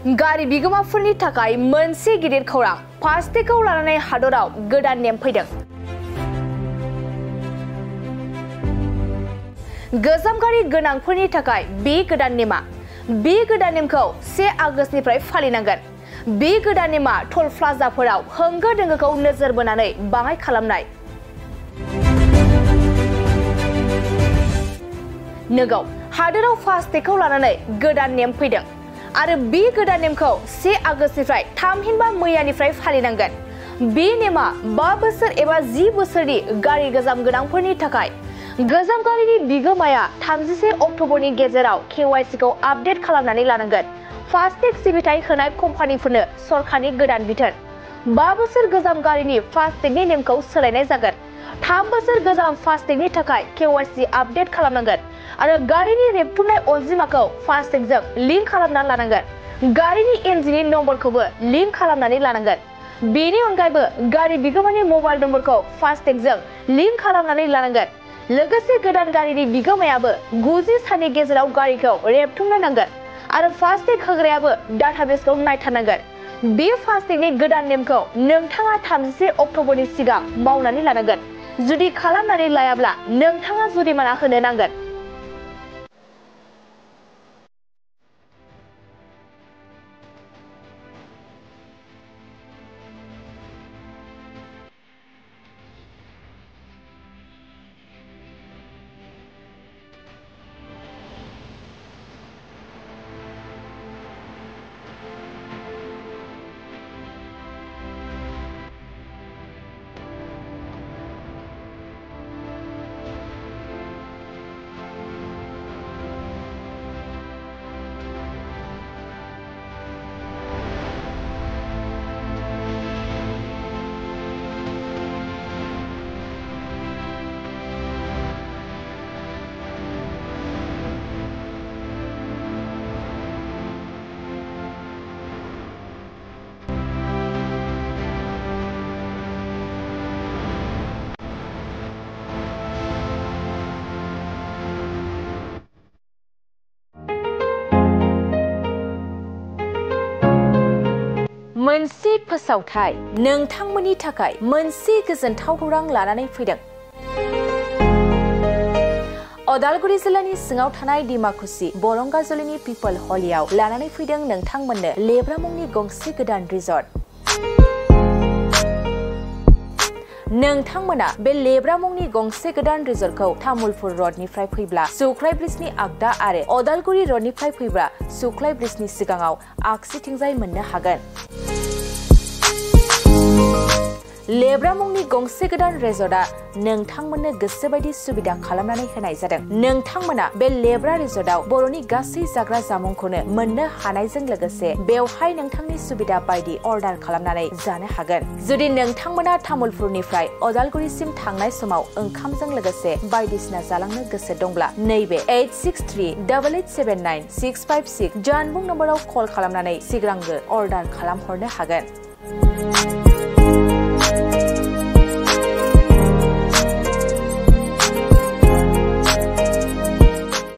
गारि बिगोमाफोरनि थाखाय मोनसे गिदिर खौरां फास्टेगखौ लानानै हादराव गोदान नेम फैदों। गोजाम गारि गोनांफोरनि थाखाय बे गोदान नेमखौ 1 आगस्तनिफ्राय फालिनांगोन। बे गोदान नेमा टल प्लाजाफोराव होंगो दोंगोखौ नोजोर बोनानै बाङाइ खालामनाय। नोंगौ हादोराव फास्टेगखौ लानानै गोदान नेम फैदों आरो बे गोदान नेमखौ 1 आगस्तनिफ्राय थामहिनबा मैयानिफ्राय फालिनांगोन। बे नेमा 5 बोसोर एबा 10 बोसोरनि गारि गोजाम गोनांफोरनि थाखाय। गोजाम गारिनि बिगोमाया 31 अक्ट'बरनि गेजेराव KYC खौ आपडेट खालामनानै लानांगोन। फास्टेग सिबिथाय होनाय कम्पानिफोरनो सरकारनि गोदान बिथोन। 5 बोसोर गोजाम गारिनि फास्टेगनि नेमखौ सोलायनाय जागोन। 3 बोसोर गोजाम फास्टेगनि थाखाय KYC आपडेट खालामनांगोन आरो गारिनि रेबथुमनाय अनजिमाखौ फास्टेगजों लिंक खालामना लानांगोन। गारिनि इन्जिननि नम्बरखौबो लिंक खालामनानै लानांगोन। बेनि अनगायैबो गारि बिगोमानि मबाइल नम्बरखौ फास्टेगजों लिंक खालामनानै लानांगोन। लोगोसे गोदान गारिनि बिगोमायाबो 90 साननि गेजेराव गारिखौ रेबथुमनो नांगोन आरो फास्टेग होग्रायाबो डाटाबेसखौ नायथारनांगोन। बे फास्टेगनि गोदान नेमखौ नोंथाङा 31 अक्ट'बरनि सिगां मावनानै लानांगोन। जुदि खालामनानै लायाब्ला नोंथाङा जुरिमाना होनो नांगोन। मोनसे फोसावथाय नोंथांमोननि थाखाय मोनसे गोजोनथाव खौरां लानानै फैदों। अदालगुरि जिल्लानि सिङाव थानाय डिमाकुसि बरंगाजुलिनि पिपल हलियाव लानानै फैदों नोंथांमोननो लेब्रा मुंनि गंसे गोदान रिजर्ट। नोंथांमोना बे लेब्रा मुंनि गंसे गोदान रिजर्टखौ तामुलपुर रडनिफ्राय फैब्ला सुख्लाय ब्रिजनि आगदा आरो अदालगुरि रडनिफ्राय फैब्ला सुख्लाय ब्रिजनि सिगाङाव आगसिथिंजाय मोननो हागोन। लेब्रा मुंनि गंसे गोदान रिजर्टआ नोंथांमोननो गोसोबायदि सुबिदा खालामनानै होनाय जादों। नोंथांमोना बे लेब्रा रिजर्टआव बर'नि गासै जाग्रा जामुंखौनो मोननो हानायजों लोगोसे बेवहाय नोंथांनि सुबिदा बायदि अर्डार खालामनानै जानो हागोन। जुदि नोंथांमोना तामुलपुरनिफ्राय अदालगुरिसिम थांनाय समाव ओंखामजों लोगोसे बायदिसिना जालांनो गोसो दंब्ला नैबे 8638879656 जानबुं नम्बराव कल खालामनानै सिगांग्रो अर्डार खालामहरनो हागोन।